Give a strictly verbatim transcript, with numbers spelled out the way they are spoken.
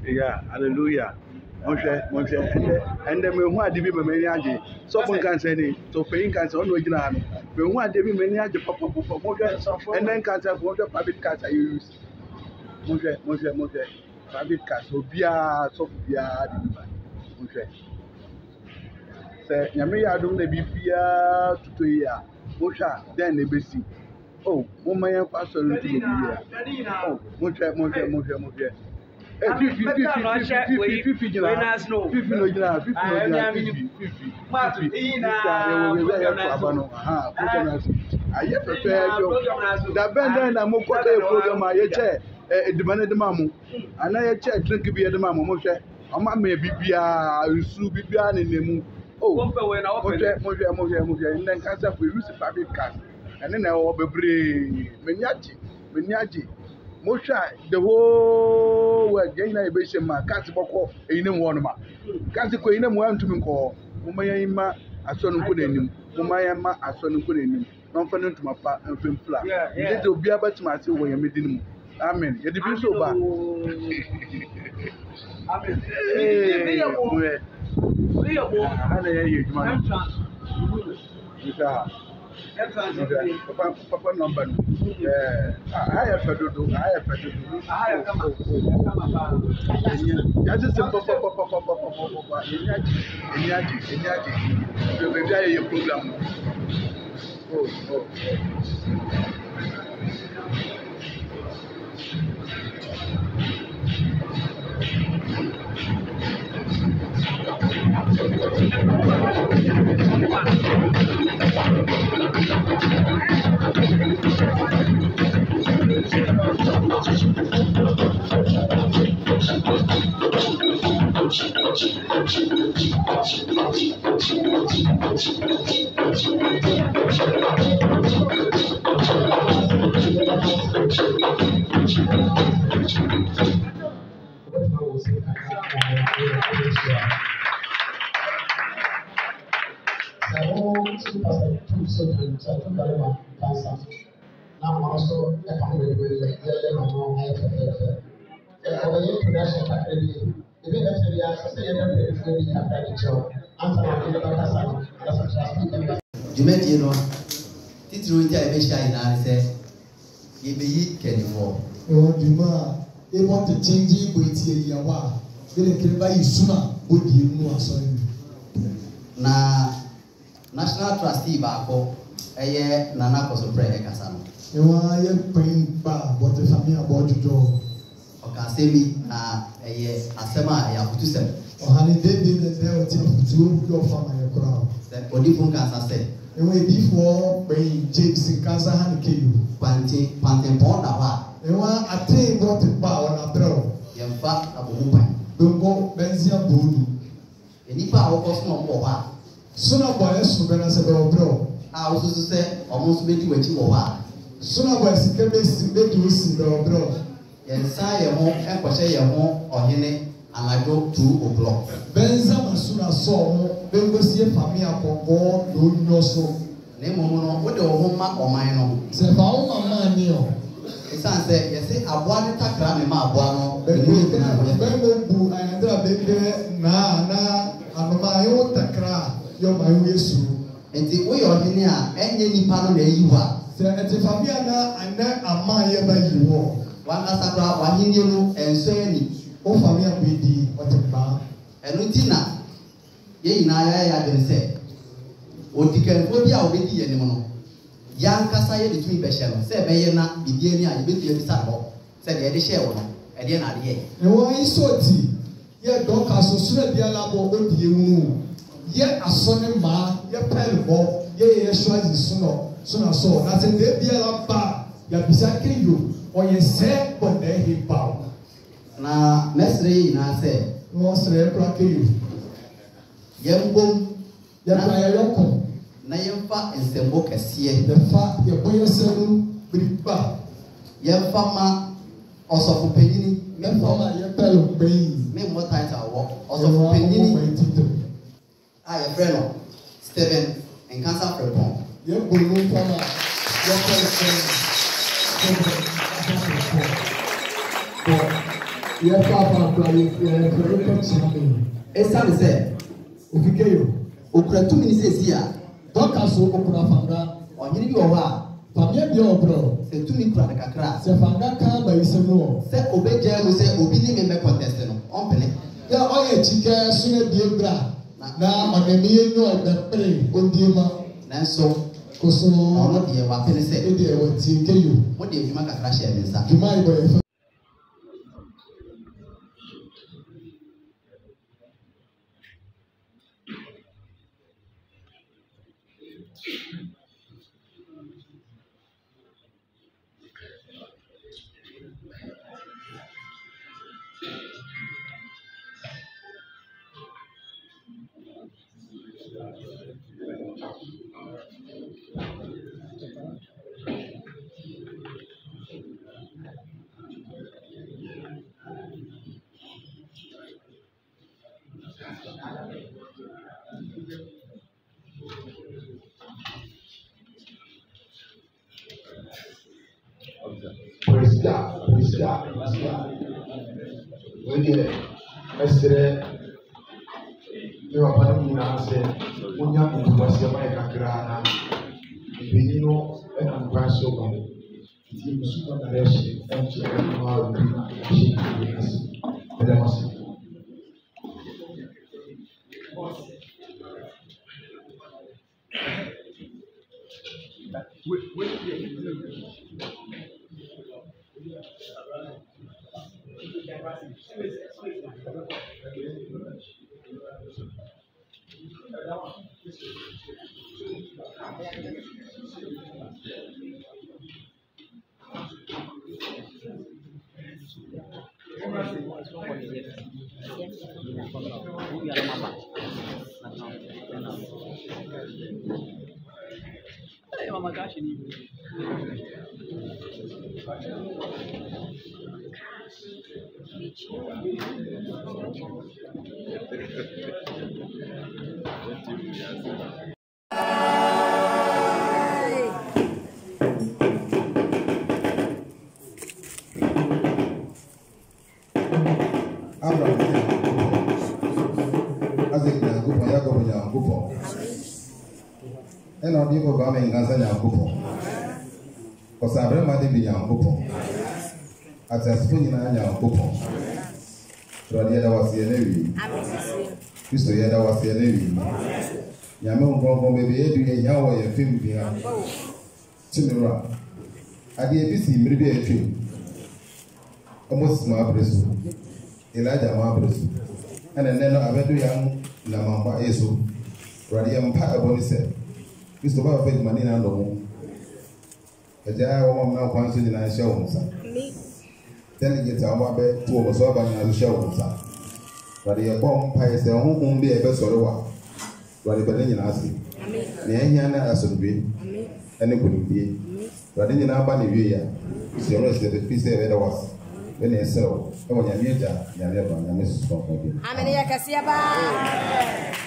Yeah, hallelujah. Moshe, Moshe, and then we want to be many. So one can say, so paying can say, no, you know, we want to be many. Papa, Moshe, and then can say, what the public cars I use. Moshe, Moshe, Moshe, public cars, so be a Sophia, Moshe. Say, Yamia don't be Pia to year. Moshe, then they be see. Oh, Mumma and Pastor to be here. Oh, Moshe, Moshe, Moshe, Moshe. Fifty, fifty, fifty, fifty, fifty, fifty, no, fifty, no, fifty, no, fifty, fifty, fifty. I yet prepare the band and I'm going to program my chair, a demanded the mamma, and I chair drink be at the mamma, Moshe. A man may be a soup be behind in the moon. Oh, Moshe, Moshe, Moshe, Moshe, and then cancer we use a public car, and then I will be brave. Menyachi, Menyachi. Moshe, the whole world, Yana Bisham, Catsboko, in one ma. Catsico in a one to me call, Umayama, a son put in him, Umayama, a son put in him, non friend to my part and film flat. It will be about my two way meeting him. Amen. You'd be so bad. Papa, Papa, number. Yeah, I have to do. I have to do. I have to do. That's just a papa, papa, papa, papa, papa. Enyaji, enyaji. You will get your program. Oh, oh. Now also a family will let them know I have a for the introduction academy. Even if they are saying that they will have that job, answer the Bakasa as a speaker. You met you know, Titru India Mesha in answer. He be can for. Oh, Duma, they want to change it with Yawa. They can buy you sooner, would you know? Sorry. Na National Trustee Bako, a year Nana was a prayer Casano. You are a praying bar, what the family about to do. Okasemi na a year Asema Yakutusem. Or honey, they did the devil to your family crowd. That Odifun Casa said. And we before bring James in Casa Haniki, Panti, Pantimpon, and one a train brought it power on a throw. In fact, a woman. Don't go Benzia Budu. And if I was no more. Sooner boys who gonna say, bro. I was to say, almost made you a two or Sooner boys can be made you see, bro. And say a home and Pasha home or Hene, and I go two o'clock. Benza Masuna saw, then go see a family upon board, don't know so. Name what the home or mine. Say, Paul, my man, it's answer, you say, I wanted to cram him up. One, then go, I ended up there, na, na, and my own takra, you're my way soon. And the way you're in here, and any panel there you are. Say, at the Fabiana, and then a man by you walk. One Asabra, one Indian, and so any. Oh, Famia B D, what a bar. And Lutina, ye in I had been said. What you can go be our baby anymore. Young Cassaya between Besham, said Bayana, Bidiana, you will be Sabo, said the Edishell, and then I did. And why is so tea? Yet don't cast so soon as the alabo go to you. Yet a son and ma, your pen ball, yea, a shred is sooner, sooner so. That's a day be a bar, you're beside you, or you say, but then he bow. Na mesre na se no sre pra ke yembom ya pra ya yoko na yemfa ensembo kese the fa ye boye senu bripa yemfa ma osofo panyini me fa ye pelo gbeyin me mo title wo osofo panyini ah ye friend no Stephen en cancer prepon ye bolu fa ma ye pelo gbeyin yɛ fa fa kura yɛ yɛ kura yɛ kɔ kyerɛ mi. Ɛsan sɛ Ofike yo. okura tumi ni sɛ a Dɔka so okura fanga. ɔnyere bi wɔ hɔ a Famia bi ɔbrɔ. sɛ tumi kura ne kakra Sɛ fanga kan ba yi sɛ no. sɛ obegya mu sɛ obi ne me mɛ contest no ɔmpene. Yɛ ɔyɛ kyikɛ sunu die bra. Na ɔnani yɛ nyɛ ɔbɛpere odie ma. Nanso Koso ɔno deɛ wapene sɛ ɛdeɛ wɔ tie ke yo. mo de adwuma kakra hyɛ me nsa. Dwuma yi bɔ yɛ fɛ. Praise God, praise God, praise God. When you Esther, you are part of the answer. When you have to pass your mic, I can. You know, and I'm pass over. You super direction and you are the and I must. Wait, wait, Hey, mama, gosh, you need And on the government Gaza Yakupo. For Sabra Madi Yakupo. At a spoon in Yakupo. Radiada was the Navy. Christo Yada was the Navy. Yaman Bongo baby, every Yahweh and film behind. Timura. I did this in maybe a tree. Almost my breast. Elijah Mabresu. And then I bet you young Namamba Eso. Radiam Paraboni said. Christo Baba paid money and no more. A jar of now once in the show. Then he gets our bed to a sober and a show. But the bomb pies their home won't be a best or a while. But the Berlin asking. The Anyana as a dream. And it couldn't be. But in our body, we are. It's the rest of the piece there was. When they sell, when you're near, you're never, and Missus Concord. How many I can see about?